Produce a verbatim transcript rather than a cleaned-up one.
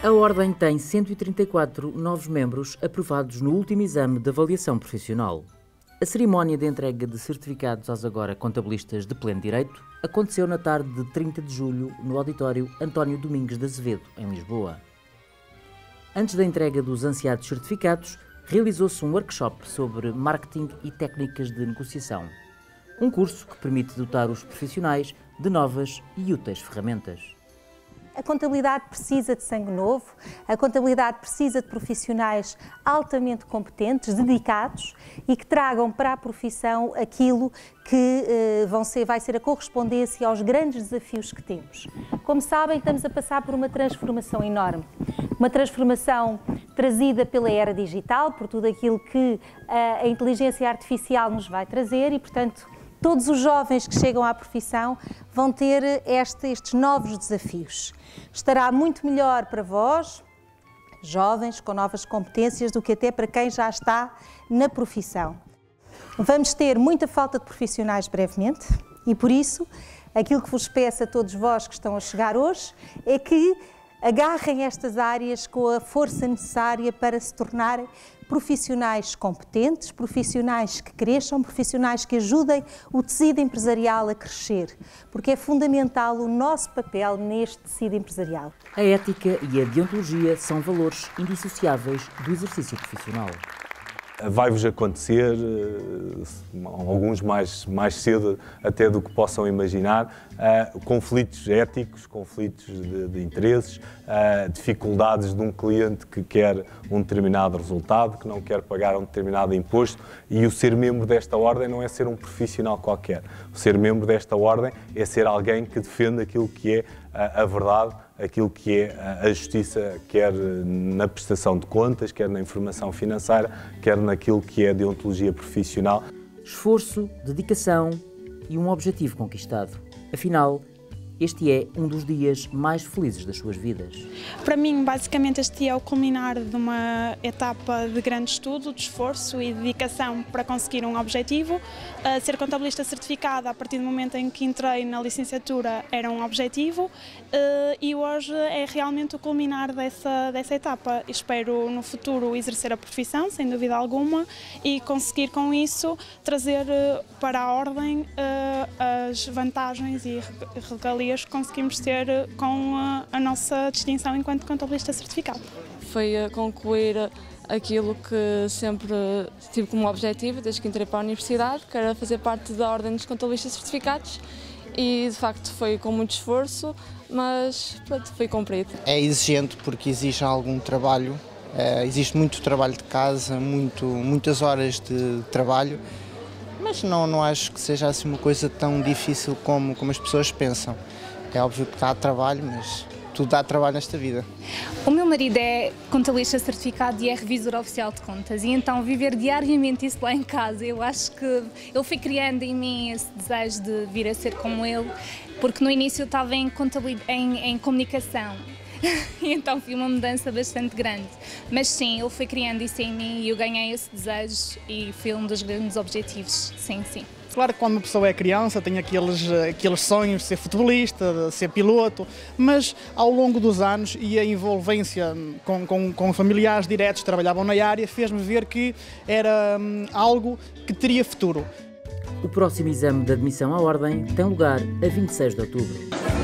A Ordem tem cento e trinta e quatro novos membros aprovados no último exame de avaliação profissional. A cerimónia de entrega de certificados aos agora contabilistas de pleno direito aconteceu na tarde de trinta de julho no auditório António Domingos de Azevedo, em Lisboa. Antes da entrega dos ansiados certificados, realizou-se um workshop sobre marketing e técnicas de negociação. Um curso que permite dotar os profissionais de novas e úteis ferramentas. A contabilidade precisa de sangue novo, a contabilidade precisa de profissionais altamente competentes, dedicados e que tragam para a profissão aquilo que eh, vão ser, vai ser a correspondência aos grandes desafios que temos. Como sabem, estamos a passar por uma transformação enorme, uma transformação trazida pela era digital, por tudo aquilo que a, a inteligência artificial nos vai trazer e, portanto, todos os jovens que chegam à profissão vão ter este, estes novos desafios. Estará muito melhor para vós, jovens com novas competências, do que até para quem já está na profissão. Vamos ter muita falta de profissionais brevemente e, por isso, aquilo que vos peço a todos vós que estão a chegar hoje é que agarrem estas áreas com a força necessária para se tornarem profissionais competentes, profissionais que cresçam, profissionais que ajudem o tecido empresarial a crescer, porque é fundamental o nosso papel neste tecido empresarial. A ética e a deontologia são valores indissociáveis do exercício profissional. Vai-vos acontecer, alguns mais, mais cedo até do que possam imaginar, uh, conflitos éticos, conflitos de, de interesses, uh, dificuldades de um cliente que quer um determinado resultado, que não quer pagar um determinado imposto, e o ser membro desta ordem não é ser um profissional qualquer. O ser membro desta ordem é ser alguém que defende aquilo que é a, a verdade, aquilo que é a justiça, quer na prestação de contas, quer na informação financeira, quer naquilo que é a deontologia profissional. Esforço, dedicação e um objetivo conquistado. Afinal, este é um dos dias mais felizes das suas vidas. Para mim, basicamente, este dia é o culminar de uma etapa de grande estudo, de esforço e dedicação para conseguir um objetivo. Uh, ser contabilista certificada, a partir do momento em que entrei na licenciatura, era um objetivo uh, e hoje é realmente o culminar dessa, dessa etapa. Espero, no futuro, exercer a profissão, sem dúvida alguma, e conseguir, com isso, trazer uh, para a Ordem uh, as vantagens e regalias que conseguimos ter com a, a nossa distinção enquanto contabilista certificado. Foi a concluir aquilo que sempre tive como objetivo desde que entrei para a universidade, que era fazer parte da Ordem dos Contabilistas Certificados, e de facto foi com muito esforço, mas pronto, foi cumprido. É exigente porque exige algum trabalho, é, existe muito trabalho de casa, muito, muitas horas de trabalho, mas não, não acho que seja assim uma coisa tão difícil como, como as pessoas pensam. É óbvio que dá trabalho, mas tudo dá trabalho nesta vida. O meu marido é contabilista certificado e é revisor oficial de contas, e então viver diariamente isso lá em casa, eu acho que ele foi criando em mim esse desejo de vir a ser como ele, porque no início eu estava em, em, em comunicação. E então foi uma mudança bastante grande. Mas sim, ele foi criando isso em mim e eu ganhei esse desejo e foi um dos grandes objetivos, sim, sim. Claro que quando uma pessoa é criança tem aqueles, aqueles sonhos de ser futebolista, de ser piloto, mas ao longo dos anos e a envolvência com, com, com familiares diretos que trabalhavam na área fez-me ver que era hum, algo que teria futuro. O próximo exame de admissão à Ordem tem lugar a vinte e seis de outubro.